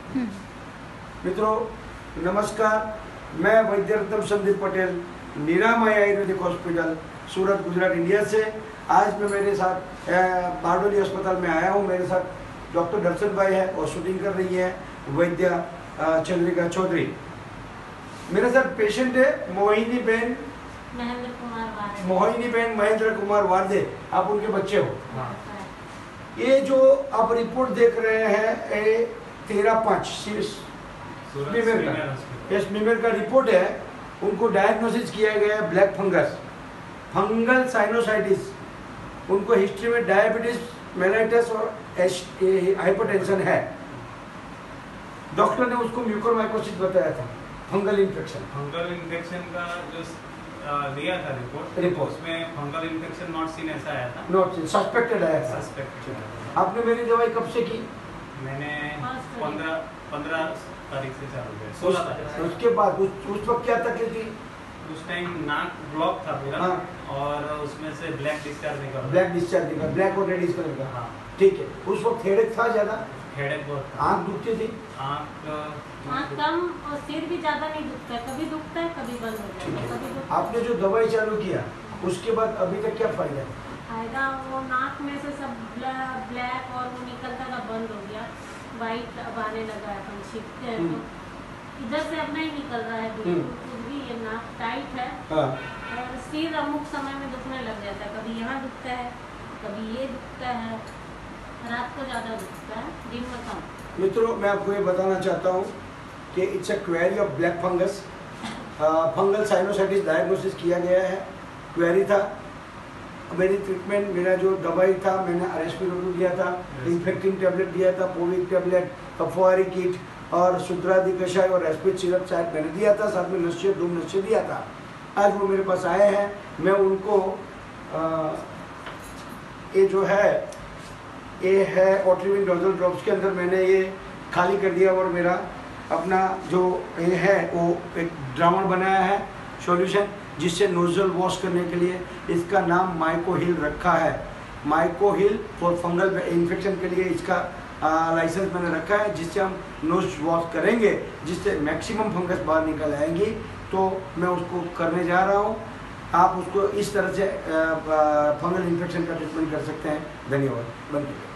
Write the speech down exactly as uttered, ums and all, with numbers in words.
मित्रों नमस्कार, मैं वैद्य रत्न Sandeep Patel, Niramay ayurvedic hospital Surat Gujarat India से। आज मैं मेरे साथ बारडोली अस्पताल में आया हूँ। मेरे साथ डॉक्टर दर्शन भाई है और शूटिंग कर रही है वैद्य चंद्रिका चौधरी। मेरे साथ पेशेंट है मोहिनी बहन महेंद्र कुमार वार्दे। मोहिनी बहन महेंद्र कुमार वार्दे, आप उनके बच्चे हो। हाँ। ये जो आप रिपोर्ट देख रहे हैं ये तेरह पाँच मीमेर का यस मीमेर का रिपोर्ट है। उनको डायग्नोसिस किया गया है ब्लैक फंगस, फंगल साइनोसाइटिस। उनको हिस्ट्री में डायबिटीज, मेलाइटिस और हाइपरटेंशन है। डॉक्टर ने उसको म्यूकोरमाइकोसिस बताया था, फंगल इन्फेक्शन। फंगल इन्फेक्शन का जो दिया था रिपोर्ट रिपोर्ट उसमें फंगल इन्फेक्शन नॉट सीन ऐसा आया था, नॉट सीन, सस्पेक्टेड आया था। सस्पेक्टेड। आपने मेरी दवाई कब से की? मैंने पंद्रह पंद्रह तारीख से चालू किया, सोलह तारीख। उसके बाद उस, उस वक्त क्या तकलीफ थी? उस टाइम नाक ब्लॉक था पूरा। हाँ। और उसमें से ब्लैक डिस्चार्ज निकल रहा ब्लैक डिस्चार्ज निकला, ब्लैक और रेडिश कलर का। हाँ। ठीक है। उस वक्त हेडेक था ज्यादा? हेडेक बहुत था। आँख दुखती थी? आँख आँख कम और सिर भी ज्यादा नहीं दुखता है, कभी दुखता है कभी बंद हो जाता है, कभी दुखता है। आपने जो दवाई चालू किया उसके बाद अभी तक क्या फायदा है? फायदा वो नाक में से सब ब्लैक और वो निकलता था, बंद हो गया। वाइट अब आने लगा है, अपन छींकते हैं तो इधर से अब नहीं निकल रहा है बिल्कुल कुछ भी। ये नाक टाइट है। हाँ। और सिर अमुक समय में दुखने लग जाता है, कभी यहाँ दुखता है कभी ये दुखता है। रात को ज़्यादा दुखता है, दिन में कम। मित्रों मैं आपको ये बताना चाहता हूँ कि it's a query of black fungus. Fungal sinusitis diagnosis किया गया है, क्वेरी था। मेरी ट्रीटमेंट, मेरा जो दवाई था, मैंने रेस्पिरेटरी दिया था, इन्फेक्टिंग टैबलेट दिया था, पोविक टैबलेट, कफवारी किट और शुद्रादि कषाय और रेस्पिरेट सिरप शायद मैंने दिया था, साथ में नशे दो नशे दिया था। आज वो मेरे पास आए हैं, मैं उनको आ, ये जो है ये है ओट्रिविन डोजल ड्रॉप्स के अंदर मैंने ये खाली कर दिया और मेरा अपना जो ये है वो एक द्रावण बनाया है सॉल्यूशन, जिससे नोजल वॉश करने के लिए इसका नाम माइकोहिल रखा है। माइकोहिल फॉर फंगल इन्फेक्शन के लिए इसका लाइसेंस मैंने रखा है, जिससे हम नोज वॉश करेंगे, जिससे मैक्सिमम फंगस बाहर निकल आएंगी। तो मैं उसको करने जा रहा हूँ। आप उसको इस तरह से फंगल इन्फेक्शन का ट्रीटमेंट कर सकते हैं। धन्यवाद। बंद